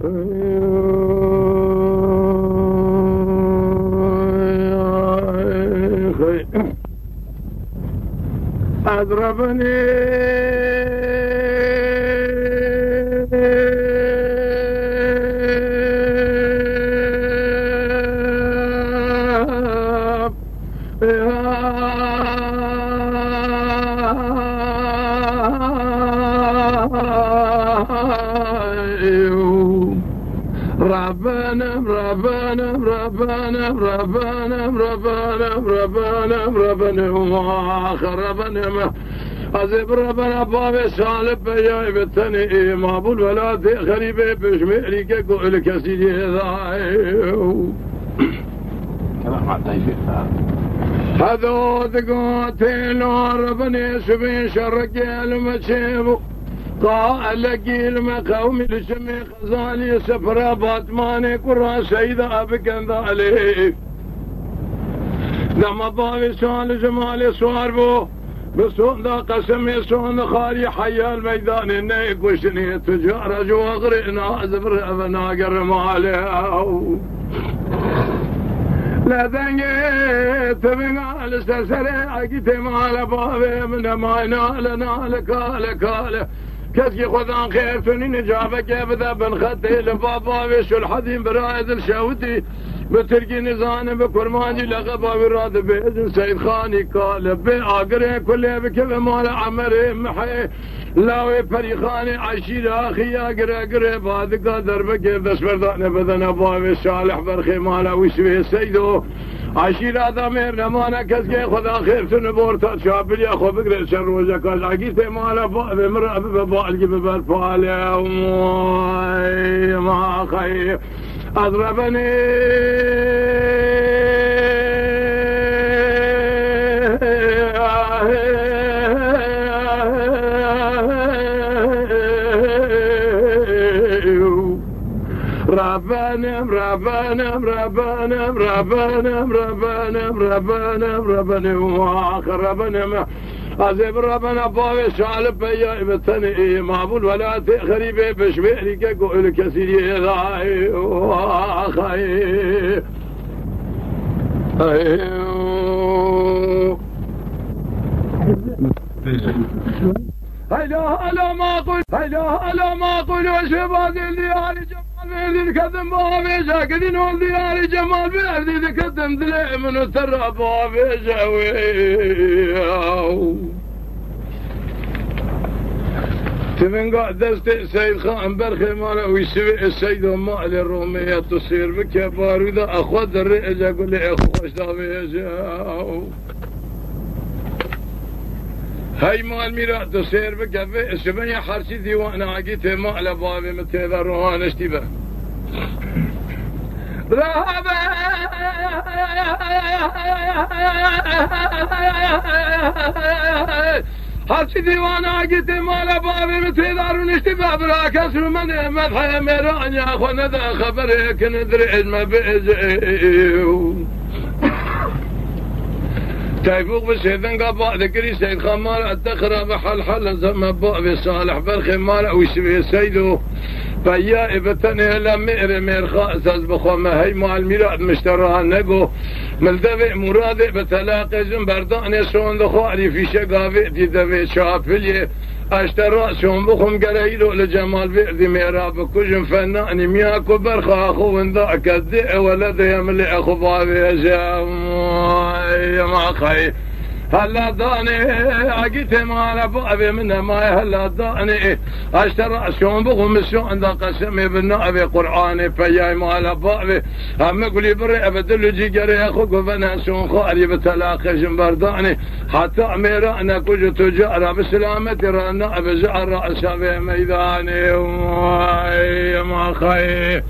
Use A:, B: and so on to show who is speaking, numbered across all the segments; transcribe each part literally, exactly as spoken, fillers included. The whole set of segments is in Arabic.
A: أضربني ربنا ربنا ربنا ربنا ربنا ربنا ربنا وما خربنا ما أزب ربنا باب سالب بياي بتني مابول ولا غريبة بشميري كقول كسيدي ذايو هذا دقاتين ربنا سبين شرق المشيبو قال قيل ما قومي لسمي خزالي سفرة باتماني قرى سيدة أبكن ذالي لما ضاوي سؤال جمالي صواربو بسون ذا قسمي سون خالي حيا الميدان النيك وشني تجارة جو أغرئنا زفر أبناقر مالي لا دنجي تبقى لستسري عقيتي مال بابي من ما ينال نال كال كال كسكي خذان خير تنين جابك يبدا بن خطي لبابا ويشو الحديم برايد الشاوتي بتركي نزان بكرماني لغبا وراد بإذن سيد خاني قال بأقري كل بكذا مال عمري محي لاوي فريخاني عشير أخي أقري أقري بعد قادر بكي بس بردان بدن أبوي صالح برخي مالا ويسوي سيدو عشير هذا مير نمانا كسكي خذا خير تنبورتا شابل يا خو بقري شر وجهك عقيتي مالا بابي مرأب ببالجي ببالفالي وماي ما خير أضربني ربنا ربنا ربنا ربنا ربنا ربنا ربنا وآخر ربنا أزيب ربنا بابي شالب بياي بتني مابول ولا تغريبي بشبيري كقول كسيدي ذاي وآخي هلا هلا ما قل هلا هلا ما قل وشباب الديار جمال الكذب بابي ساكنين والديار جمال بردي ذكدم دلي من ترى بابي جوي تمن قاعد دستي سيد خان برخي مالا ويسوي السيد مالي الرومية تصير بك يا باروده اخوذ الرئيس اقول لي اخوش دابي جاو هاي مال ميرا تصير بك في اسمني حرسي ديوان عقيت مال بابي متى روان اشتبه ذهب حرسي ديوان عقيت مال بابي متى دارون اشتبه براكس من مدحي ميران يا اخوانا ذا خبرك ندري ما بيزيو تايفوق بسيدن قبا ذكري سيد خمال الدخرة بحل حل زم بابي صالح برخي مال ويسوي سيدو فيا ابتني لمير مير خاسز بخوما هي مع الميلاد مشتراها نقو ملدبي مرادي بتلاقي زنبرداني سون دخوالي في شقافي دي دبي شافلي اشترى سون بخم قريلو لجمال بيردي ميراب كجن فناني مياكو برخا اخو ذاك الدئ ولدي يملي اخو بابي يا ما خي هلا داني عقيت مال بابي من ما هلا داني اشترى شون بخم شون ذا قسمي بالنبي قراني فيا مال بابي هم قولي بري ابدل جي قري اخو بنا شون خالي بتلاقي جنبرداني حتى ميرانا كوجو تجارة بسلامتي رانا بزعر رأسها في ميداني يا ما خي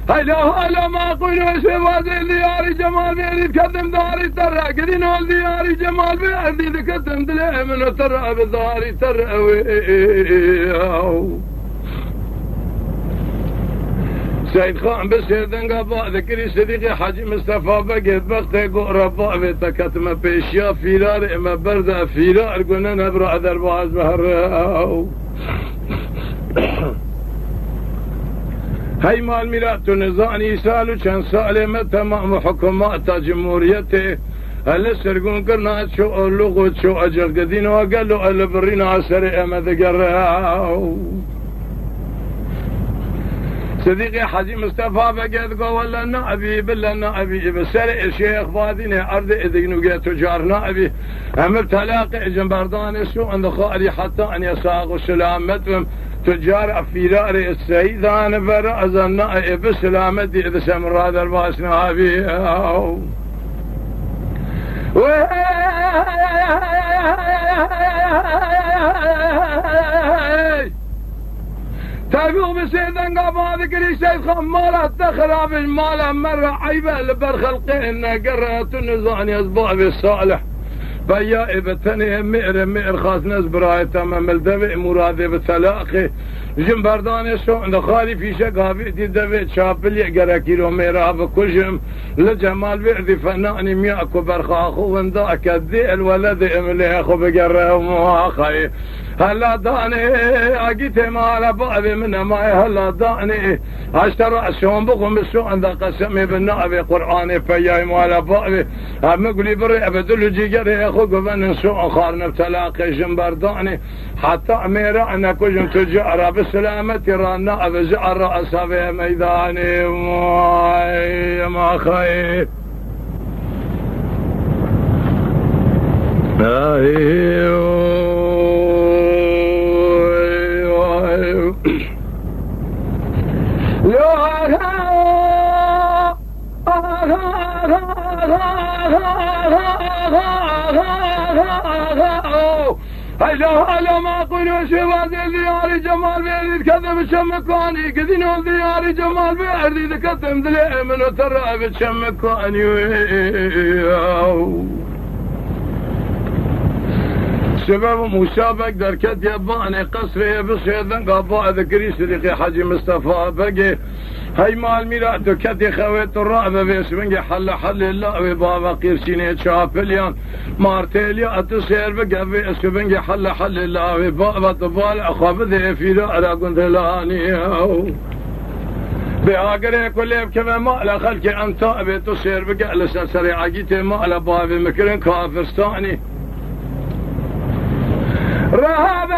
A: هلا هلا ما قولوا سواد دياري جمال بيدي تقدم داري ترى قدين دياري جمال بيدي تقدم دلي من ترى بداري ترى سيد خان بسيدن قبا ذكري صديقي حاجي مصطفى بقيت بختي قربا بتكتم بيشيا فيرار اما برد فيرار قلنا نبرع درباز بهر هاي مال ميلاد نزاني سالو كان سالمة تمام حكومات جمهوريته هل سرقون كرنا شو اللغة شو أجل قدين وقالوا البرين عسر اما ذكر صديقي حاجي مصطفى بقيت قول النائبي بالله نائبي بسرع الشيخ فاديني عرض اذن وقيت تجار نائبي هم بتلاقي جنبردان السوء عند خالي حتى ان يساقوا سلامتهم تجار فيرار السيد انا برأز النائب سلامتي اذا سمر هذا الباس نائبي تابعوا بسيدن قابا ذكري سيد خمالة تخرب المال مرة عيبة لبرخلقين قرأت النزان يصبع بالصالح بيا ابتني مئر مئر خاص ناس براي تمام الدبئ مرادي بتلاقي جنبردان السوء خالي في شقافي دي دبئ شابل يقرأ كيلو ميرا بكجم لجمال بيردي فناني مياكو برخاخو ونداك الدي الولد املي اخو بقرأ مواخي هلا داني اجيت مال بابي من ماي هلا داني اشترى السوم بقوم السوء عند قسمي بالنابي قرآني فياي مال بابي هم قولي بري ابدلو جيجري اخو قبن سوء خارنا بتلاقي جنبرداني حتى اميرا انا كجم تجارة بسلامة رانا ابزع الرأس في ميداني ماي ما خير هلا هلا ما قولوا شباب دياري جمال بيدي تكذب شمكاني قدين دياري جمال بيدي تكتم دلي من ترى بشمكاني سبب مسابق دركت يباني قصري بصيدن قابا ذكري صديقي حاجي مصطفى بقي هاي مال ميلاد كدي خويت الرعبة بيسمنجي حل حل الله وبابا قيرسيني شافليان مارتيليا اتصير بقى بيسمنجي حل حل الله وبابا طبال اخوابذي في دارا قنت لاني بأقري كل كما مال خلقي انت ابي تصير بقى لسلسري عقيتي مال بابي مكرن كافرستاني رهبة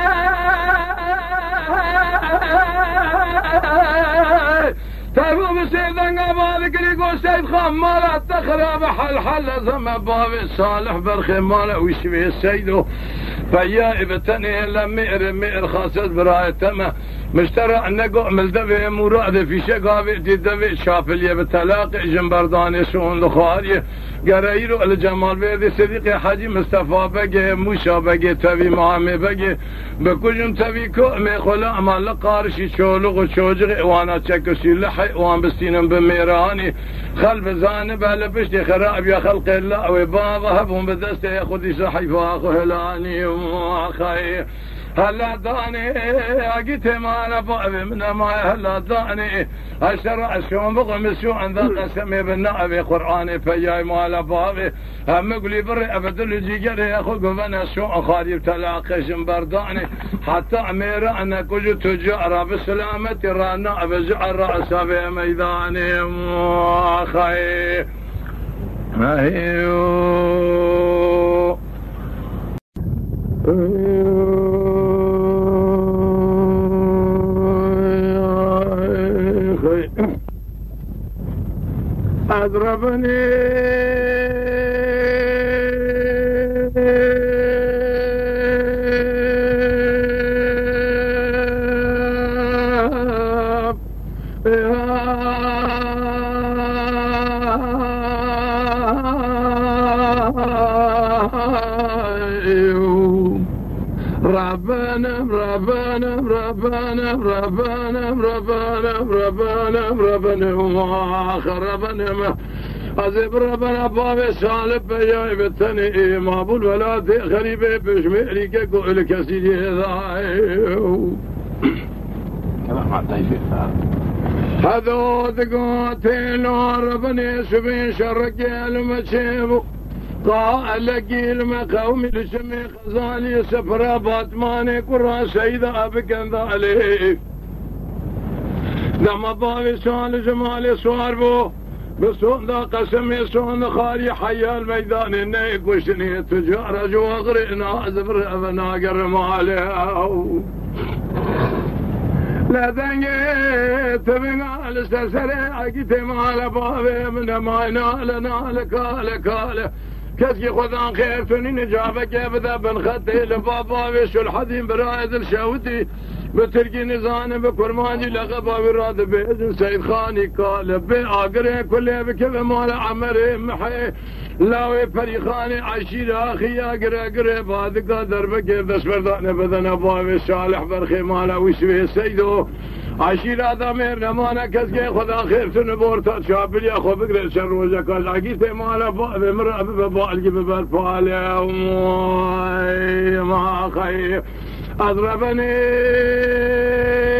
A: تعرفوا بسيدن قبا ذكري قول سيد خمالة تخرب حل حل زم بابي صالح برخي ماله ويشبه السيدو فيا ابتني لمئر مئر خاصة براي تمه مشترى النقو ملدبي مراد في شقابي دي دبي شافلية بتلاقي جنبرداني سون لخاري قرايرو الجمال بيدي صديقي حاجي مصطفى بقي موشا بقي تبي معامي بقي بكلهم تبي كومي خلا مال قارشي شولغ وشوجغي وانا تشكسي لحي وان بستينم بميراني خلف زانب هلبشتي خراب يا خلق الله وبابا هبهم بدستي ياخذ صحيفه اخو هلاني واخي هلا داني اجيت مال بابي من ما هلا داني اشرع الشوم بقم السوء عند قسمي بالنائب قراني فياي مال بابي هم قولي بري ابدل جيجري اخو قبنا سوء خالي تلاقي جنبرداني حتى اميرا انا كل تجار بسلامتي رانا ابزع الراس في ميداني اخي ايوه أضربني ربنا ربنا ربنا ربنا ربنا ربنا ربنا وما خربنا ما أزب ربنا باب سالب بياي بتني ما بول ولا غريبة بشميري كقول كسيدي ذايو هذا دقاتين ربنا سبين شرق المشيبو قال قيل ما قومي لسمي خزالي سفرة باتماني قرى سيدة أبكن ذالي لما بابي سؤال جمالي صوار بو بسون ذا قسمي سون خالي حيا الميدان النيك وشني تجارة جو أغرئنا زفر أبنا قرم عليه لا دنجي تبقى لسلسلي عقيت مال بابي من ما ينال نال كال كال كسكي خذان خير توني نجابة كيف ذا بنخطي لبابا وشو الحديم برايد الشاوتي بتركي نزاني بكرماني لغبا وراد بإذن سيد خاني قال بآقري كله بكيف مال عمري محي لاوي فريخاني عشير اخي اقري اقري بعد قادر بكيف بس برداني بدن ابوي صالح برخي مالا ويسوي سيدو عشير هذا ميرنا مانا كسكي خذا خير تنبورتا شابل يا خو بقري شر وجهك العقيت مالا بابي مرأة ببالقي ببالفالي وما خير اضربني